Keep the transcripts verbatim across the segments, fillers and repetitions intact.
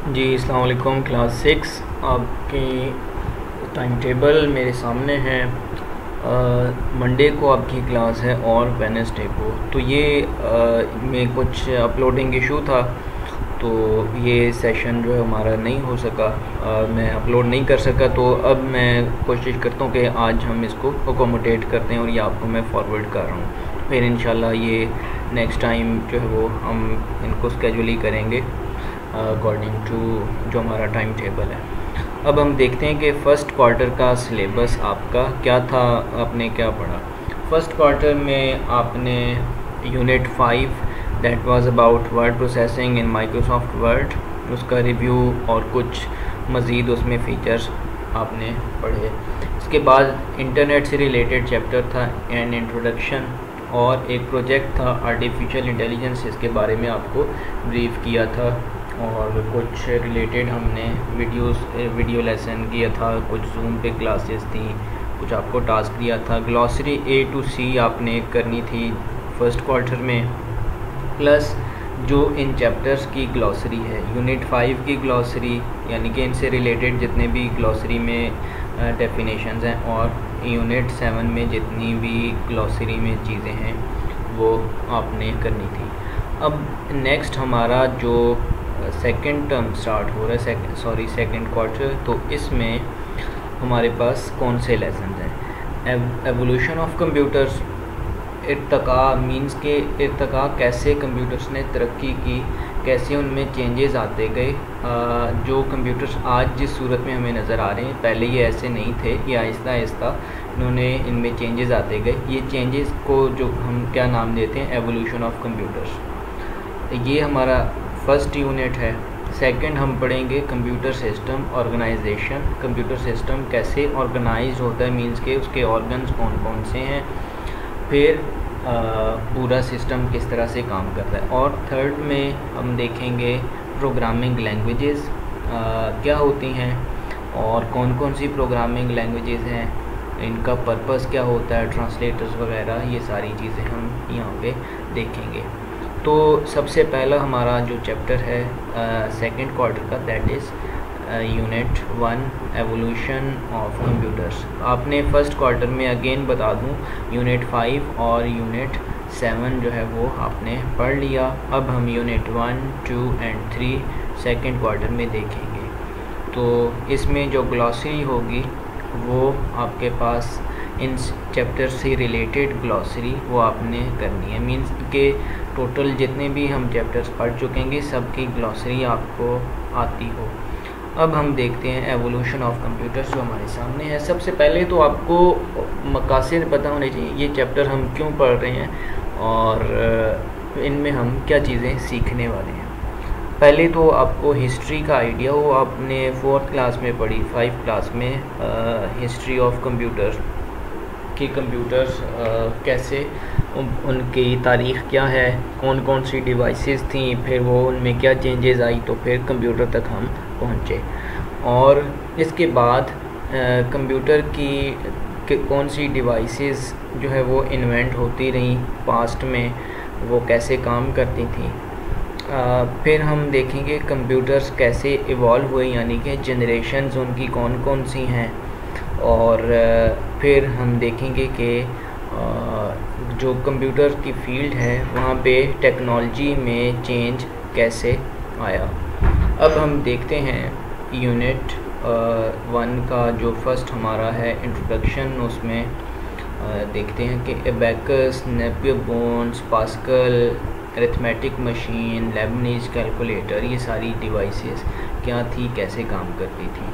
जी अस्सलाम वालेकुम। Class six आपकी टाइम टेबल मेरे सामने है। मंडे को आपकी क्लास है और वेडनेसडे को। तो ये आ, में कुछ अपलोडिंग इशू था, तो ये सेशन जो है हमारा नहीं हो सका, आ, मैं अपलोड नहीं कर सका। तो अब मैं कोशिश करता हूँ कि आज हम इसको अकोमोडेट करते हैं और ये आपको मैं फॉरवर्ड कर रहा हूँ। फिर इंशाल्लाह ये नेक्स्ट टाइम जो है वो हम इनको स्केजुअली करेंगे अकॉर्डिंग टू जो हमारा टाइम टेबल है। अब हम देखते हैं कि फ़र्स्ट क्वार्टर का सिलेबस आपका क्या था, आपने क्या पढ़ा। फ़र्स्ट क्वार्टर में आपने unit five that was about word processing in Microsoft Word, उसका रिव्यू और कुछ मज़ीद उसमें फ़ीचर्स आपने पढ़े। इसके बाद इंटरनेट से रिलेटेड चैप्टर था एंड इंट्रोडक्शन, और एक प्रोजेक्ट था आर्टिफिशियल इंटेलिजेंस, इसके बारे में आपको ब्रीफ किया था। और कुछ रिलेटेड हमने वीडियोस वीडियो लेसन किया था, कुछ जूम पे क्लासेस थी, कुछ आपको टास्क दिया था। ग्लॉसरी ए टू सी आपने करनी थी फर्स्ट क्वार्टर में, प्लस जो इन चैप्टर्स की ग्लॉसरी है, यूनिट फाइव की ग्लॉसरी, यानी कि इनसे रिलेटेड जितने भी ग्लॉसरी में डेफिनेशंस हैं, और यूनिट सेवन में जितनी भी ग्लॉसरी में चीज़ें हैं वो आपने करनी थी। अब नेक्स्ट हमारा जो सेकंड टर्म स्टार्ट हो रहा है, सॉरी सेकंड क्वार्टर, तो इसमें हमारे पास कौन से लेसन हैं। एवोल्यूशन ऑफ कंप्यूटर्स, इर्तका मींस के इर्तका कैसे कंप्यूटर्स ने तरक्की की, कैसे उनमें चेंजेस आते गए। जो कंप्यूटर्स आज जिस सूरत में हमें नज़र आ रहे हैं, पहले ये ऐसे नहीं थे, ये आहिस्ता आहिस्ता इन्होंने इनमें चेंजेस आते गए। ये चेंजेस को जो हम क्या नाम देते हैं, एवोल्यूशन ऑफ कंप्यूटर्स। ये हमारा फर्स्ट यूनिट है। सेकंड हम पढ़ेंगे computer system organisation, computer system कैसे ऑर्गेनाइज होता है, मींस के उसके ऑर्गन्स कौन कौन से हैं, फिर आ, पूरा सिस्टम किस तरह से काम करता है। और थर्ड में हम देखेंगे प्रोग्रामिंग लैंग्वेजेस क्या होती हैं और कौन कौन सी प्रोग्रामिंग लैंग्वेजेस हैं, इनका पर्पस क्या होता है, ट्रांसलेटर्स वगैरह, ये सारी चीज़ें हम यहाँ पे देखेंगे। तो सबसे पहला हमारा जो चैप्टर है सेकंड क्वार्टर का, that is unit one evolution of computers. आपने फ़र्स्ट क्वार्टर में अगेन बता दूं यूनिट फाइव और यूनिट सेवन जो है वो आपने पढ़ लिया। अब हम unit one two and three second quarter में देखेंगे। तो इसमें जो ग्लॉसरी होगी वो आपके पास इन चैप्टर से रिलेटेड ग्लॉसरी वो आपने करनी है, मींस के टोटल जितने भी हम चैप्टर्स पढ़ चुकेंगे सबकी ग्लॉसरी आपको आती हो। अब हम देखते हैं एवोल्यूशन ऑफ कंप्यूटर्स जो हमारे सामने है। सबसे पहले तो आपको मकासद पता होने चाहिए, ये चैप्टर हम क्यों पढ़ रहे हैं और इनमें हम क्या चीज़ें सीखने वाले हैं। पहले तो आपको हिस्ट्री का आइडिया हो, आपने फोर्थ क्लास में पढ़ी, फाइव क्लास में हिस्ट्री ऑफ कंप्यूटर कि कंप्यूटर्स कैसे उन, उनकी तारीख़ क्या है, कौन कौन सी डिवाइसेस थी, फिर वो उनमें क्या चेंजेस आई, तो फिर कंप्यूटर तक हम पहुँचे। और इसके बाद कंप्यूटर की, की कौन सी डिवाइसेस जो है वो इन्वेंट होती रहीं पास्ट में, वो कैसे काम करती थी। आ, फिर हम देखेंगे कंप्यूटर्स कैसे इवॉल्व हुए, यानी कि जनरेशन्स उनकी कौन कौन सी हैं। और फिर हम देखेंगे कि जो कंप्यूटर की फील्ड है वहाँ पे टेक्नोलॉजी में चेंज कैसे आया। अब हम देखते हैं यूनिट वन का जो फर्स्ट हमारा है इंट्रोडक्शन, उसमें आ, देखते हैं कि abacus, Napier bones, Pascal, arithmetic machine, Leibniz calculator, ये सारी डिवाइसेस क्या थी, कैसे काम करती थी।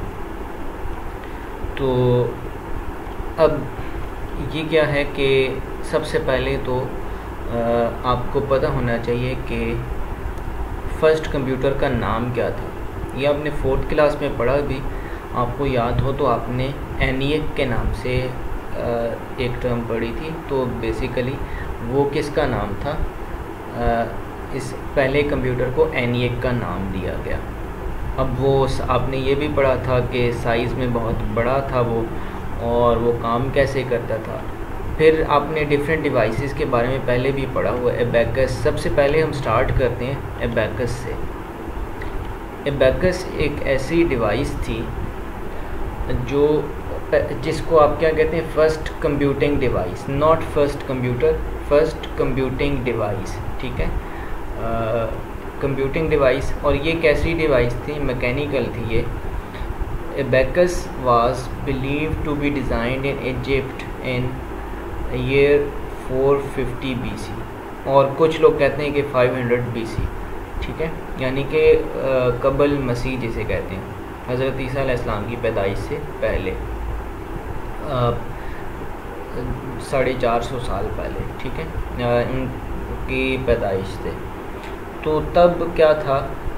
तो अब ये क्या है कि सबसे पहले तो आ, आपको पता होना चाहिए कि फ़र्स्ट कंप्यूटर का नाम क्या था। ये आपने फोर्थ क्लास में पढ़ा भी, आपको याद हो तो आपने एनिएक के नाम से आ, एक टर्म पढ़ी थी। तो बेसिकली वो किसका नाम था, आ, इस पहले कंप्यूटर को एनिएक का नाम दिया गया। अब वो आपने ये भी पढ़ा था कि साइज़ में बहुत बड़ा था वो, और वो काम कैसे करता था। फिर आपने डिफरेंट डिवाइसेस के बारे में पहले भी पढ़ा हुआ है। एबेकस, सबसे पहले हम स्टार्ट करते हैं एबेकस से। एबेकस एक ऐसी डिवाइस थी जो जिसको आप क्या कहते हैं, first computing device, not first computer, first computing device, ठीक है, कंप्यूटिंग डिवाइस। और ये कैसी डिवाइस थी, मैकेनिकल थी ये। Abacus was believed to be designed in Egypt in year four fifty B C, और कुछ लोग कहते हैं कि फाइव हंड्रेड बी सी, ठीक है, यानी कि कबल मसीह जिसे कहते हैं, हज़रत ईसा अलैहिस्सलाम की पैदाइश से पहले, साढ़े चार सौ साल पहले, ठीक है, उनकी पैदाइश से। तो तब क्या था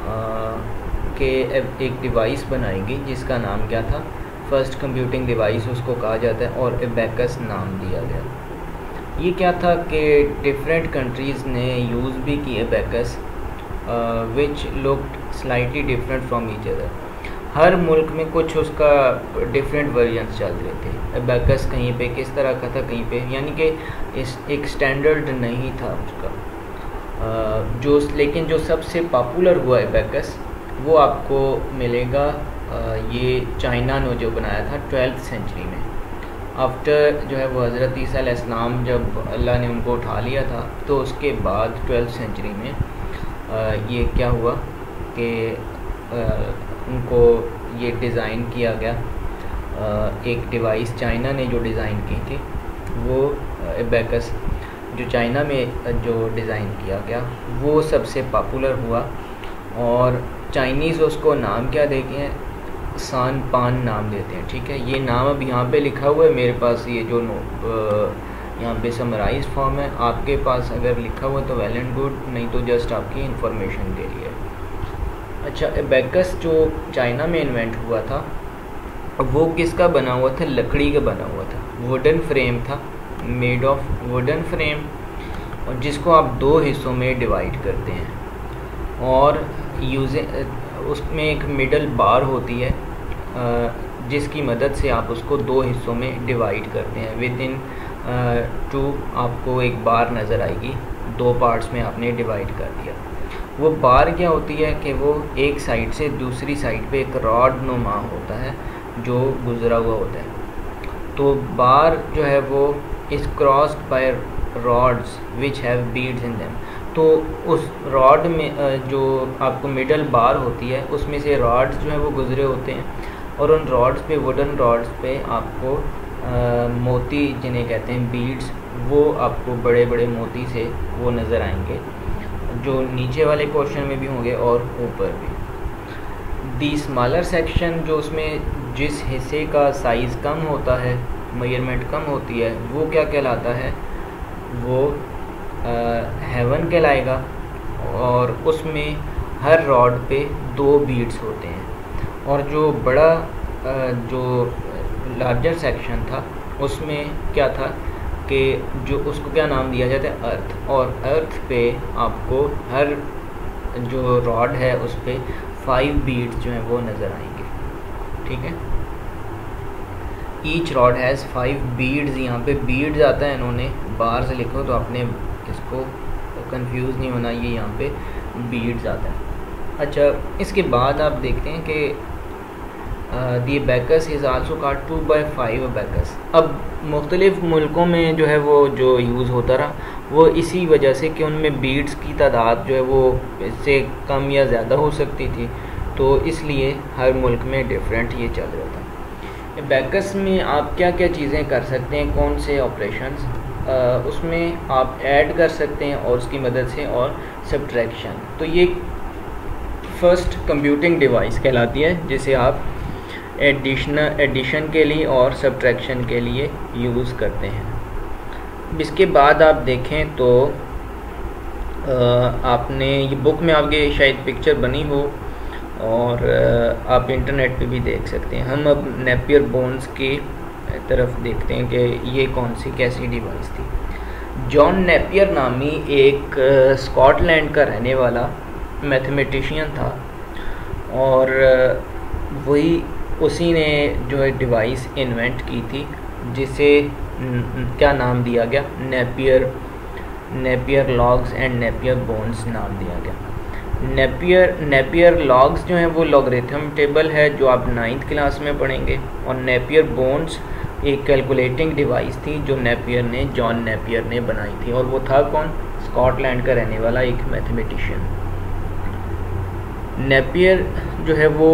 कि एक डिवाइस बनाएगी जिसका नाम क्या था, फर्स्ट कंप्यूटिंग डिवाइस उसको कहा जाता है, और एबेकस नाम दिया गया। ये क्या था कि डिफरेंट कंट्रीज़ ने यूज़ भी की abacus, which looked slightly different from each other. हर मुल्क में कुछ उसका डिफरेंट वर्जन्स चल रहे थे। एबेकस कहीं पे किस तरह का था, कहीं पे, यानी कि इस एक स्टैंडर्ड नहीं था उसका। जो लेकिन जो सबसे पॉपुलर हुआ एबेकस वो आपको मिलेगा, ये चाइना ने जो बनाया था ट्वेल्थ सेंचुरी में। आफ्टर जो है वो हज़रत ईसा अलैहिस्सलाम जब अल्लाह ने उनको उठा लिया था, तो उसके बाद ट्वेल्थ सेंचुरी में ये क्या हुआ कि उनको ये डिज़ाइन किया गया, एक डिवाइस चाइना ने जो डिज़ाइन की थी वो एबेकस, जो चाइना में जो डिज़ाइन किया गया वो सबसे पॉपुलर हुआ। और चाइनीज़ उसको नाम क्या देते हैं, सान पान नाम देते हैं, ठीक है। ये नाम अब यहाँ पे लिखा हुआ है मेरे पास, ये जो नो यहाँ पे समराइज फॉर्म है, आपके पास अगर लिखा हुआ तो वेल एंड गुड, नहीं तो जस्ट आपकी इंफॉर्मेशन के लिए। अच्छा, एबेकस जो चाइना में इन्वेंट हुआ था वो किसका बना हुआ था, लकड़ी का बना हुआ था, वुडन फ्रेम था, मेड ऑफ वुडन फ्रेम, और जिसको आप दो हिस्सों में डिवाइड करते हैं, और यूजिंग उसमें एक मिडल बार होती है जिसकी मदद से आप उसको दो हिस्सों में डिवाइड करते हैं। विद इन टू आपको एक बार नज़र आएगी, दो पार्ट्स में आपने डिवाइड कर दिया। वो बार क्या होती है कि वो एक साइड से दूसरी साइड पे एक रॉड नुमा होता है जो गुजरा हुआ होता है। तो बार जो है वो इस crossed by rods which have beads in them. तो उस रॉड में जो आपको मिडल बार होती है उसमें से रॉड्स जो है वो गुजरे होते हैं, और उन रॉड्स पे, वुडन रॉड्स पे आपको आ, मोती जिन्हें कहते हैं बीड्स, वो आपको बड़े बड़े मोती से वो नज़र आएंगे, जो नीचे वाले पोर्शन में भी होंगे और ऊपर भी। दी स्मॉलर सेक्शन, जो उसमें जिस हिस्से का साइज़ कम होता है, मेजरमेंट कम होती है, वो क्या कहलाता है, वो हेवन कहलाएगा, और उसमें हर रॉड पे दो बीड्स होते हैं। और जो बड़ा आ, जो लार्जर सेक्शन था उसमें क्या था कि जो उसको क्या नाम दिया जाता है, अर्थ, और अर्थ पे आपको हर जो रॉड है उस पे फाइव बीड्स जो हैं वो नज़र आएंगे, ठीक है। Each rod has five beads, यहाँ पे बीड्स आता है, इन्होंने बाहर से लिखो तो आपने इसको कंफ्यूज नहीं होना, ये यहाँ पे बीड्स आता है। अच्छा, इसके बाद आप देखते हैं कि the abacus is also called two by five abacus. अब मुख्तलिफ़ मुल्कों में जो है वो जो यूज़ होता रहा वो इसी वजह से कि उनमें बीड्स की तादाद जो है वो इससे कम या ज़्यादा हो सकती थी, तो इसलिए हर मुल्क में डिफरेंट ये चल रहा था। एबेकस में आप क्या क्या चीज़ें कर सकते हैं, कौन से ऑपरेशंस, उसमें आप ऐड कर सकते हैं और उसकी मदद से, और सब्ट्रैक्शन। तो ये फर्स्ट कंप्यूटिंग डिवाइस कहलाती है जिसे आप एडिशनल एडिशन के लिए और सब्ट्रैक्शन के लिए यूज़ करते हैं। इसके बाद आप देखें तो आ, आपने ये बुक में आपके शायद पिक्चर बनी हो, और आ, आप इंटरनेट पे भी देख सकते हैं। हम अब नेपियर बोन्स की तरफ देखते हैं कि ये कौन सी कैसी डिवाइस थी। जॉन नेपियर नामी एक स्कॉटलैंड का रहने वाला मैथमेटिशियन था, और वही उसी ने जो है डिवाइस इन्वेंट की थी जिसे क्या नाम दिया गया, Napier Napier logs and Napier bones नाम दिया गया। नेपियर नेपियर लॉग्स जो हैं वो लॉगरिथम टेबल है जो आप नाइन्थ क्लास में पढ़ेंगे। और नेपियर बोन्स एक कैलकुलेटिंग डिवाइस थी जो नेपियर ने जॉन नेपियर ने बनाई थी, और वो था कौन? स्कॉटलैंड का रहने वाला एक मैथमेटिशियन। नेपियर जो है वो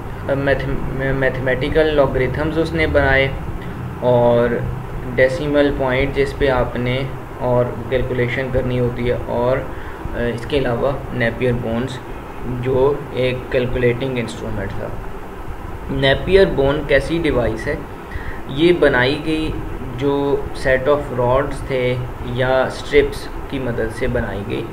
मैथमेटिकल लॉगरिथम्स उसने बनाए और डेसिमल पॉइंट जिस पे आपने और कैलकुलेशन करनी होती है, और इसके अलावा नेपियर बोन्स जो एक कैलकुलेटिंग इंस्ट्रूमेंट था। नेपियर बोन कैसी डिवाइस है? ये बनाई गई जो सेट ऑफ रॉड्स थे या स्ट्रिप्स की मदद से बनाई गई,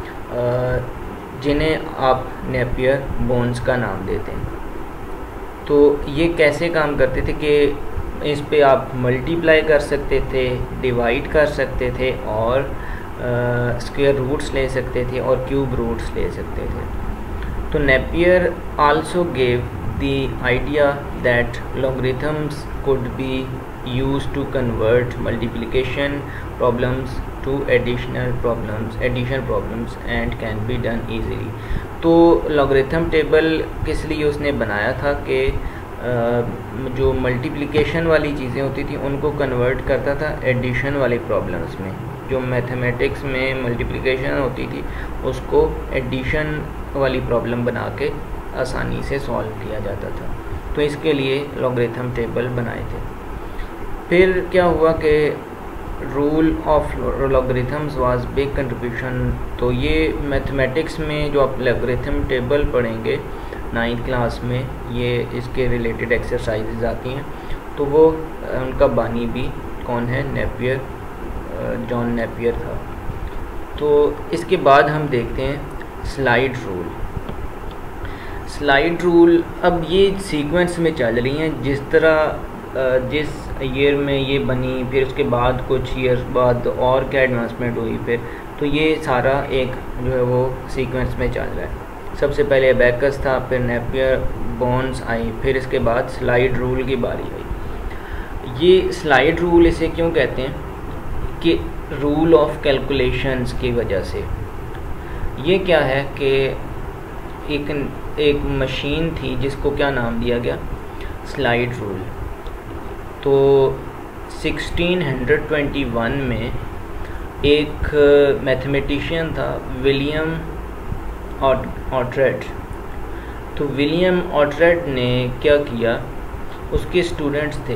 जिन्हें आप नेपियर बोन्स का नाम देते हैं। तो ये कैसे काम करते थे कि इस पे आप मल्टीप्लाई कर सकते थे, डिवाइड कर सकते थे, और स्क्वायर रूट्स ले सकते थे और क्यूब रूट्स ले सकते थे। तो Napier also gave the idea that logarithms could be used to convert multiplication problems to additional problems addition problems and can be done easily। तो लॉगरिथम टेबल किस लिए उसने बनाया था कि जो मल्टीप्लिकेशन वाली चीज़ें होती थी उनको कन्वर्ट करता था एडिशन वाले प्रॉब्लम्स में। जो मैथमेटिक्स में मल्टीप्लिकेशन होती थी उसको एडिशन वाली प्रॉब्लम बना के आसानी से सॉल्व किया जाता था, तो इसके लिए लॉगरिथम टेबल बनाए थे। फिर क्या हुआ कि rule of logarithms was big contribution. तो ये मैथमेटिक्स में जो आप लॉगरिथम टेबल पढ़ेंगे नाइन्थ क्लास में, ये इसके रिलेटेड एक्सरसाइजेज आती हैं, तो वो उनका बानी भी कौन है? नेपियर, जॉन नेपियर था। तो इसके बाद हम देखते हैं स्लाइड रूल। स्लाइड रूल अब ये सीक्वेंस में चल रही हैं, जिस तरह जिस ईयर में ये बनी, फिर उसके बाद कुछ ईयर्स बाद और क्या एडवांसमेंट हुई, फिर तो ये सारा एक जो है वो सीक्वेंस में चल रहा है। सबसे पहले अबैकस था, फिर नेपियर बोन्स आई, फिर इसके बाद स्लाइड रूल की बारी आई। ये स्लाइड रूल इसे क्यों कहते हैं? कि रूल ऑफ कैलकुलेशंस की वजह से। ये क्या है कि एक एक मशीन थी जिसको क्या नाम दिया गया? Slide rule. तो सिक्सटीन ट्वेंटी वन में एक मैथमेटिशियन था विलियम ऑट्रेट। तो विलियम ऑट्रेट ने क्या किया? उसके स्टूडेंट्स थे,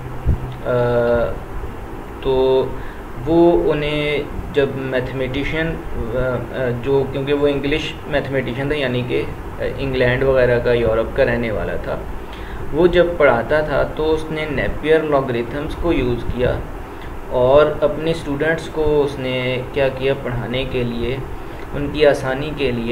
आ, तो वो उन्हें जब मैथमेटिशियन जो, क्योंकि वो इंग्लिश मैथमेटिशियन था यानी कि इंग्लैंड वगैरह का, यूरोप का रहने वाला था, वो जब पढ़ाता था तो उसने नेपियर लॉगरिथम्स को यूज़ किया और अपने स्टूडेंट्स को उसने क्या किया? पढ़ाने के लिए, उनकी आसानी के लिए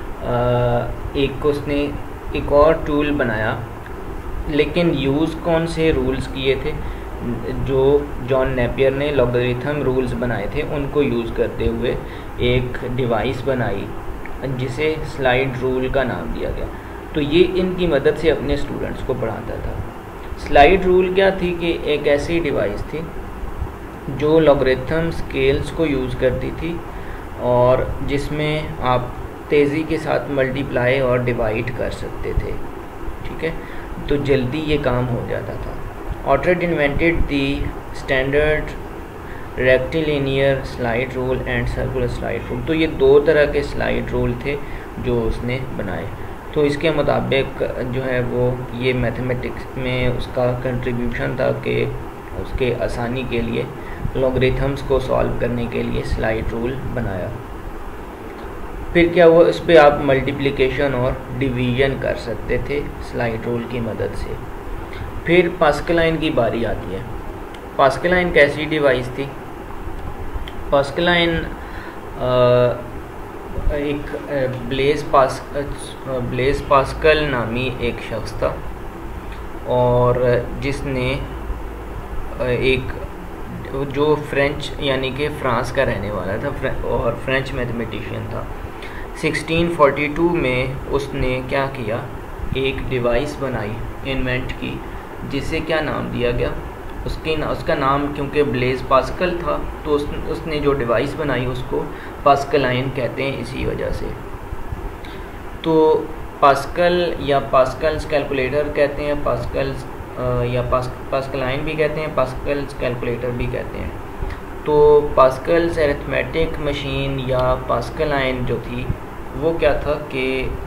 एक उसने एक और टूल बनाया। लेकिन यूज़ कौन से रूल्स किए थे? जो जॉन नेपियर ने लॉगरिथम रूल्स बनाए थे उनको यूज़ करते हुए एक डिवाइस बनाई जिसे स्लाइड रूल का नाम दिया गया। तो ये इनकी मदद से अपने स्टूडेंट्स को पढ़ाता था। स्लाइड रूल क्या थी? कि एक ऐसी डिवाइस थी जो लॉगरिथम स्केल्स को यूज़ करती थी और जिसमें आप तेज़ी के साथ मल्टीप्लाई और डिवाइड कर सकते थे, ठीक है, तो जल्दी ये काम हो जाता था। Oughtred invented the standard rectilinear slide rule and circular slide rule. तो ये दो तरह के स्लाइड रूल थे जो उसने बनाए। तो इसके मुताबिक जो है वो ये मैथमेटिक्स में उसका कंट्रीब्यूशन था कि उसके आसानी के लिए लॉगरिथम्स को सॉल्व करने के लिए स्लाइड रूल बनाया। फिर क्या हुआ? इस पर आप मल्टीप्लिकेशन और डिवीजन कर सकते थे स्लाइड रूल की मदद से। फिर पास्कलाइन की बारी आती है। पास्कलाइन कैसी डिवाइस थी? पास्कलाइन एक ब्लेज पास ब्लेज पास्कल नामी एक शख्स था और जिसने एक जो फ्रेंच यानी कि फ्रांस का रहने वाला था और फ्रेंच मैथमेटिशियन था। सिक्सटीन फोर्टी टू में उसने क्या किया? एक डिवाइस बनाई, इन्वेंट की, जिसे क्या नाम दिया गया? उसके ना, उसका नाम क्योंकि ब्लेज पास्कल था तो उस, उसने जो डिवाइस बनाई उसको पास्कलाइन कहते हैं इसी वजह से। तो पास्कल या पास्कल्स कैलकुलेटर कहते हैं, पास्कल्स या पास पास्कलाइन भी कहते हैं, पास्कल्स कैलकुलेटर भी कहते हैं। तो पास्कल्स अरिथमेटिक मशीन या पास्कलाइन जो थी वो क्या था कि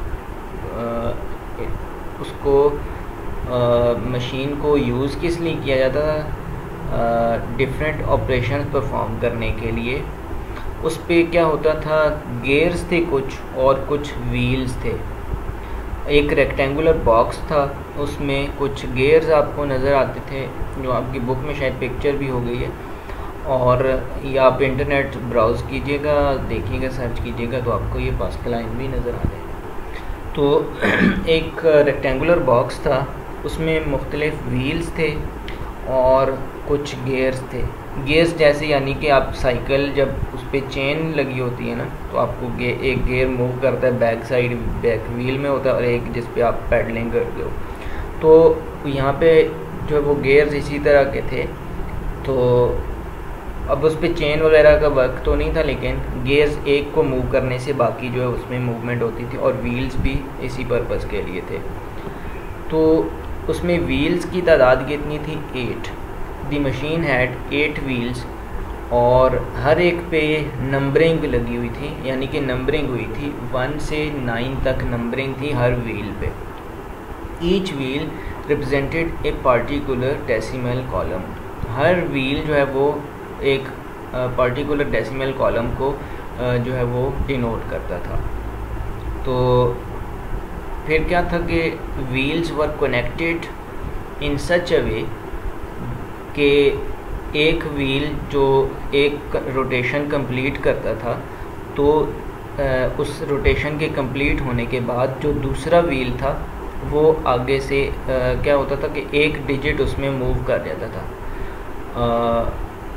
उसको मशीन को यूज़ किस लिए किया जाता था, डिफरेंट ऑपरेशन परफॉर्म करने के लिए। उस पर क्या होता था, गेयर्स थे कुछ और कुछ व्हील्स थे। एक रेक्टेंगुलर बॉक्स था, उसमें कुछ गेयर्स आपको नज़र आते थे, जो आपकी बुक में शायद पिक्चर भी हो गई है, और या आप इंटरनेट ब्राउज़ कीजिएगा, देखिएगा, सर्च कीजिएगा तो आपको ये पास्कलाइन भी नज़र आ जाएगा। तो एक रेक्टेंगुलर बॉक्स था, उसमें मुख्तलिफ व्हील्स थे और कुछ गेयर्स थे। गेयर्स जैसे यानी कि आप साइकिल जब उस पर चेन लगी होती है ना, तो आपको गे, एक गेयर मूव करता है, बैक साइड बैक व्हील में होता है, और एक जिस पे आप पैडलिंग करते हो। तो यहाँ पे जो वो गेयर्स इसी तरह के थे। तो अब उस पर चेन वगैरह का वर्क तो नहीं था, लेकिन गेयर्स एक को मूव करने से बाकी जो है उसमें मूवमेंट होती थी, और व्हील्स भी इसी पर्पज़ के लिए थे। तो उसमें व्हील्स की तादाद कितनी थी, eight. The machine had eight wheels, और हर एक पे नंबरिंग लगी हुई थी, यानी कि नंबरिंग हुई थी, वन से नाइन तक नंबरिंग थी हर व्हील पे। Each wheel represented a particular decimal column. हर व्हील जो है वो एक पार्टिकुलर डेसिमल कॉलम को uh, जो है वो डिनोट करता था। तो फिर क्या था कि व्हील्स वर कनेक्टेड इन सच अ वे कि एक व्हील जो एक रोटेशन कंप्लीट करता था, तो आ, उस रोटेशन के कंप्लीट होने के बाद जो दूसरा व्हील था वो आगे से आ, क्या होता था कि एक डिजिट उसमें मूव कर जाता था।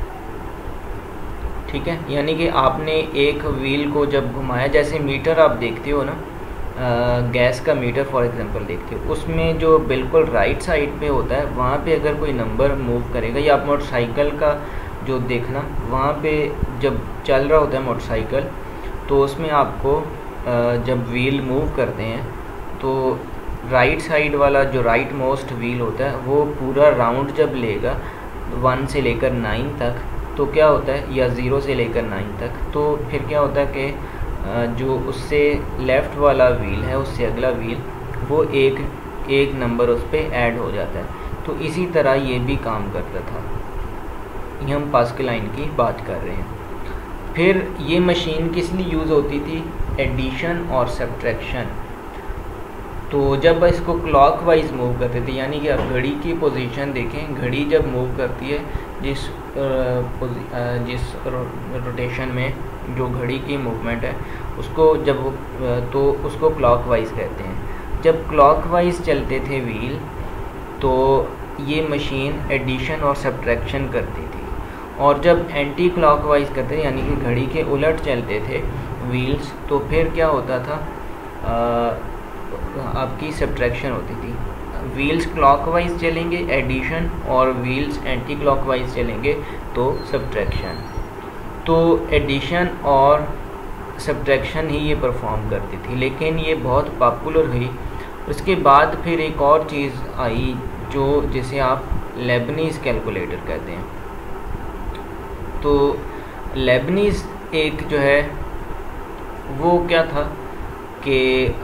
ठीक है, यानी कि आपने एक व्हील को जब घुमाया, जैसे मीटर आप देखते हो ना, गैस का मीटर फॉर एग्जांपल देखते हो, उसमें जो बिल्कुल राइट साइड पे होता है वहाँ पे अगर कोई नंबर मूव करेगा, या आप मोटरसाइकिल का जो देखना, वहाँ पे जब चल रहा होता है मोटरसाइकिल, तो उसमें आपको जब व्हील मूव करते हैं तो राइट साइड वाला जो राइट मोस्ट व्हील होता है वो पूरा राउंड जब लेगा वन से लेकर नाइन तक, तो क्या होता है, या ज़ीरो से लेकर नाइन तक, तो फिर क्या होता है कि जो उससे लेफ़्ट वाला व्हील है, उससे अगला व्हील, वो एक एक नंबर उस पर ऐड हो जाता है। तो इसी तरह ये भी काम करता था। ये हम पास्कलाइन की बात कर रहे हैं। फिर ये मशीन किस लिए यूज़ होती थी, एडिशन और सब्ट्रैक्शन। तो जब इसको क्लॉकवाइज मूव करते थे, यानी कि आप घड़ी की पोजीशन देखें, घड़ी जब मूव करती है जिस जिस रोटेशन में जो घड़ी की मूवमेंट है, उसको जब वो तो उसको क्लॉकवाइज कहते हैं। जब क्लॉकवाइज चलते थे व्हील, तो ये मशीन एडिशन और सब्ट्रैक्शन करती थी, और जब एंटी क्लॉकवाइज करते थे, यानी कि घड़ी के उलट चलते थे व्हील्स, तो फिर क्या होता था, आ, आपकी सब्ट्रैक्शन होती थी। व्हील्स क्लॉकवाइज चलेंगे एडिशन, और व्हील्स एंटी क्लॉकवाइज चलेंगे तो सब्ट्रैक्शन। तो एडिशन और सब्ट्रैक्शन ही ये परफॉर्म करती थी, लेकिन ये बहुत पॉपुलर हुई। उसके बाद फिर एक और चीज़ आई जो जिसे आप लेबनीज़ कैलकुलेटर कहते हैं। तो लेबनीज़ एक जो है वो क्या था कि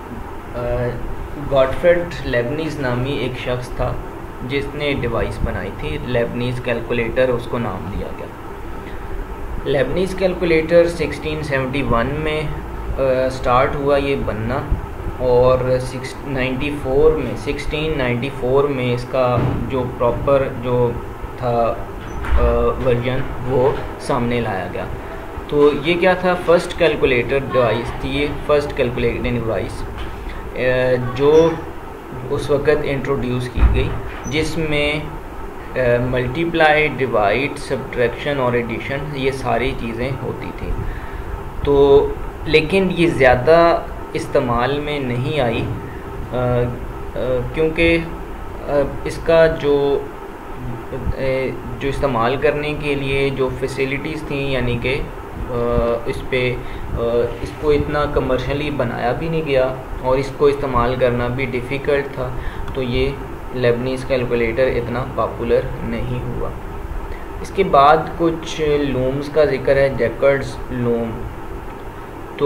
गॉटफ्रेड लेबनीज़ नामी एक शख्स था जिसने डिवाइस बनाई थी, लेबनीज़ कैलकुलेटर उसको नाम दिया गया। Leibniz calculator sixteen seventy one में स्टार्ट हुआ ये बनना, और सिक्स नाइन्टी फोर में सिक्सटीन नाइन्टी फोर में इसका जो प्रॉपर जो था वर्जन वो सामने लाया गया। तो ये क्या था, फर्स्ट कैलकुलेटर डिवाइस थी ये, फर्स्ट कैलकुलेटिंग डिवाइस जो उस वक़्त इंट्रोड्यूस की गई, जिसमें मल्टीप्लाई, डिवाइड, सब्ट्रैक्शन और एडिशन ये सारी चीज़ें होती थी। तो लेकिन ये ज़्यादा इस्तेमाल में नहीं आई, क्योंकि इसका जो जो इस्तेमाल करने के लिए जो फैसिलिटीज़ थी, यानी कि इस पे इसको इतना कमर्शियली बनाया भी नहीं गया और इसको इस्तेमाल करना भी डिफ़िकल्ट था, तो ये लेबनीज़ कैलकुलेटर इतना पॉपुलर नहीं हुआ। इसके बाद कुछ लूम्स का जिक्र है, जैकर्ड्स लूम। तो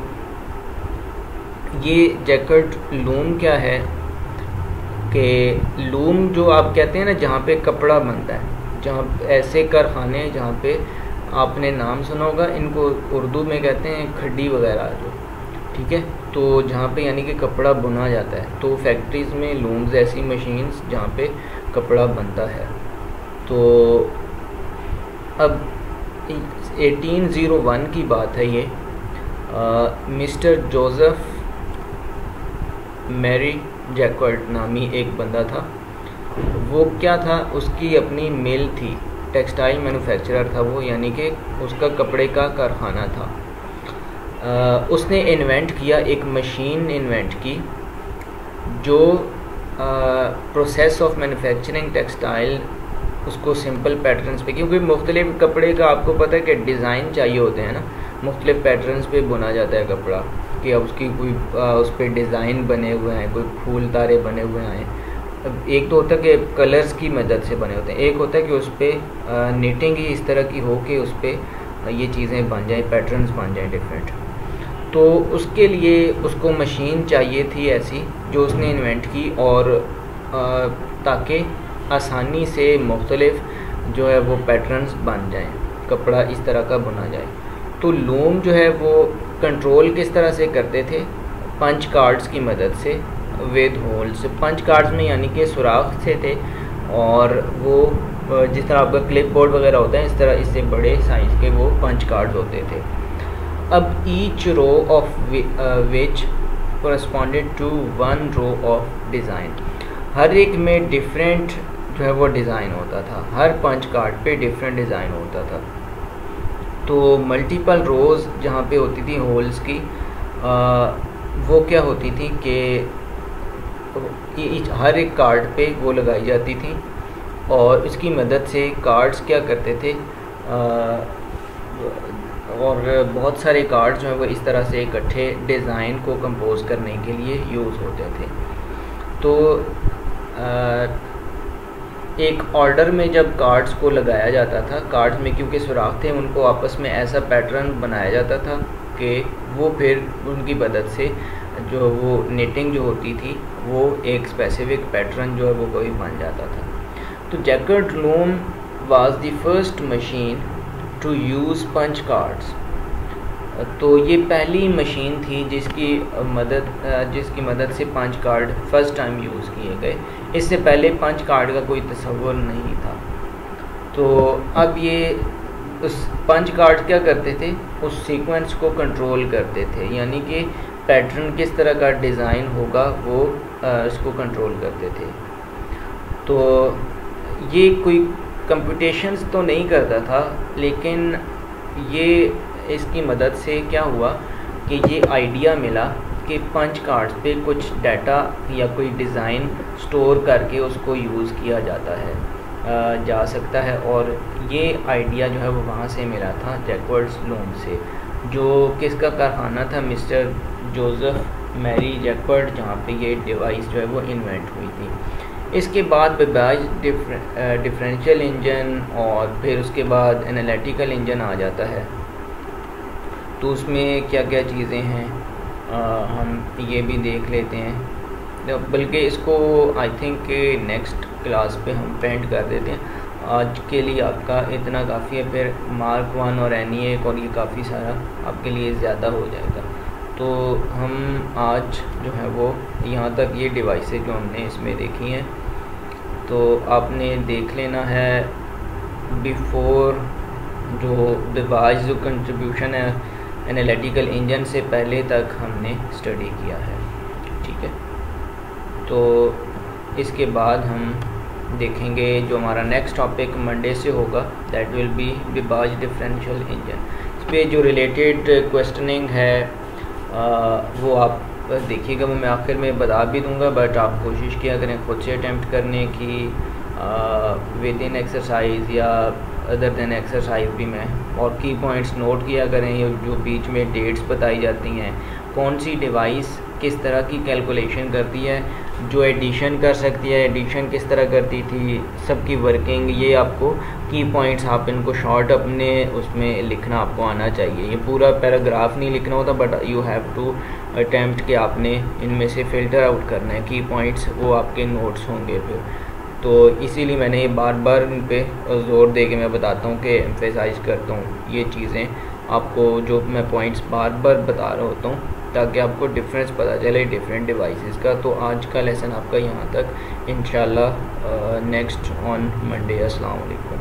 ये जैकर्ड लूम क्या है कि लूम जो आप कहते हैं ना, जहाँ पे कपड़ा बनता है, जहाँ ऐसे कारखाने जहाँ पे आपने नाम सुना होगा, इनको उर्दू में कहते हैं खड्डी वगैरह जो, ठीक है। तो जहाँ पे यानी कि कपड़ा बुना जाता है, तो फैक्ट्रीज़ में लूम्स ऐसी मशीन्स जहाँ पे कपड़ा बनता है। तो अब अठारह सौ एक की बात है ये। मिस्टर जोसेफ मैरी जैकर्ड नामी एक बंदा था। वो क्या था, उसकी अपनी मिल थी, टेक्सटाइल मैन्युफैक्चरर था वो, यानी कि उसका कपड़े का कारखाना था। आ, उसने इन्वेंट किया, एक मशीन इन्वेंट की जो प्रोसेस ऑफ मैन्युफैक्चरिंग टेक्सटाइल उसको सिंपल पैटर्न्स पे, क्योंकि मुख्तलिफ कपड़े का आपको पता है कि डिज़ाइन चाहिए होते हैं ना, मुख्तलिफ पैटर्न्स पे बुना जाता है कपड़ा, कि अब उसकी कोई आ, उस पर डिज़ाइन बने हुए हैं, कोई फूल तारे बने हुए हैं। अब एक तो होता है कि कलर्स की मदद से बने होते हैं, एक होता है कि उस पर निटिंग ही इस तरह की हो कि उस पर ये चीज़ें बन जाएँ, पैटर्न्स बन जाएँ डिफरेंट। तो उसके लिए उसको मशीन चाहिए थी ऐसी जो उसने इन्वेंट की, और ताकि आसानी से मुख्तलिफ जो है वो पैटर्न्स बन जाएँ, कपड़ा इस तरह का बुना जाए। तो लूम जो है वो कंट्रोल किस तरह से करते थे, पंच कार्ड्स की मदद से, विद होल्स। पंच कार्ड्स में यानी कि सुराख से थे, और वो जिस तरह आपका क्लिप बोर्ड वगैरह होता है, इस तरह इससे बड़े साइज़ के वो पंच कार्ड्स होते थे। अब each row of which corresponded to one row of design, हर एक में डिफरेंट जो है वो डिज़ाइन होता था, हर पंच कार्ड पे डिफरेंट डिज़ाइन होता था। तो मल्टीपल रोज़ जहाँ पे होती थी होल्स की, आ, वो क्या होती थी कि हर एक कार्ड पे वो लगाई जाती थी, और इसकी मदद से कार्ड्स क्या करते थे, आ, और बहुत सारे कार्ड जो हैं वो इस तरह से इकट्ठे डिज़ाइन को कंपोज करने के लिए यूज़ होते थे। तो आ, एक ऑर्डर में जब कार्ड्स को लगाया जाता था, कार्ड्स में क्योंकि सुराख थे, उनको आपस में ऐसा पैटर्न बनाया जाता था कि वो फिर उनकी मदद से जो वो निटिंग जो होती थी वो एक स्पेसिफिक पैटर्न जो है वो कोई बन जाता था। तो Jacquard loom was the first machine to use punch cards. तो ये पहली मशीन थी जिसकी मदद जिसकी मदद से punch card first time use किए गए। इससे पहले पंच कार्ड का कोई तस्वर नहीं था। तो अब ये उस पंच कार्ड क्या करते थे, उस सीक्वेंस को कंट्रोल करते थे, यानी कि पैटर्न किस तरह का डिज़ाइन होगा वो इसको कंट्रोल करते थे। तो ये कोई कंप्यूटेशंस तो नहीं करता था, लेकिन ये इसकी मदद से क्या हुआ कि ये आइडिया मिला कि पंच कार्ड्स पे कुछ डाटा या कोई डिज़ाइन स्टोर करके उसको यूज़ किया जाता है आ, जा सकता है। और ये आइडिया जो है वो वहाँ से मिला था जैकर्ड्स लूम से, जो किसका कारखाना था, मिस्टर जोसेफ मैरी जैकर्ड, जहाँ पे ये डिवाइस जो है वो इन्वेंट हुई थी। इसके बाद बेबाज डिफरेंशियल इंजन और फिर उसके बाद एनालिटिकल इंजन आ जाता है। तो उसमें क्या क्या चीज़ें हैं आ, हम ये भी देख लेते हैं, बल्कि इसको आई थिंक नेक्स्ट क्लास पे हम पेंट कर देते हैं। आज के लिए आपका इतना काफ़ी है, फिर मार्क वन और एन ई एक और ये काफ़ी सारा आपके लिए ज़्यादा हो जाएगा। तो हम आज जो है वो यहाँ तक ये डिवाइसेज जो हमने इसमें देखी हैं तो आपने देख लेना है। बिफोर जो डिवाइस जो कंट्रीब्यूशन है एनालिटिकल इंजन से पहले तक हमने स्टडी किया है, ठीक है। तो इसके बाद हम देखेंगे जो हमारा नेक्स्ट टॉपिक मंडे से होगा, that will be Babbage differential engine. इस पर जो रिलेटेड क्वेश्चनिंग है आ, वो आप देखिएगा, वो मैं आखिर में बता भी दूंगा, बट आप कोशिश किया करें ख़ुद से अटैम्प्ट करने की। विद इन एक्सरसाइज या अदर देन एक्सरसाइज भी मैं, और की पॉइंट्स नोट किया करें। ये जो बीच में डेट्स बताई जाती हैं, कौन सी डिवाइस किस तरह की कैलकुलेशन करती है, जो एडिशन कर सकती है, एडिशन किस तरह करती थी, सबकी वर्किंग, ये आपको की पॉइंट्स आप इनको शॉर्ट अपने उसमें लिखना आपको आना चाहिए। ये पूरा पैराग्राफ नहीं लिखना होता, but you have to attempt कि आपने इनमें से फ़िल्टर आउट करना है की पॉइंट्स, वो आपके नोट्स होंगे फिर। तो इसीलिए मैंने बार बार इन पे ज़ोर दे के मैं बताता हूँ कि एम्फेसाइज करता हूँ ये चीज़ें आपको, जो मैं पॉइंट्स बार बार बता रहा होता हूँ, ताकि आपको डिफरेंस पता चले डिफरेंट डिवाइसेस का। तो आज का लेसन आपका यहाँ तक, इंशाल्लाह नेक्स्ट ऑन मंडे। अस्सलाम वालेकुम।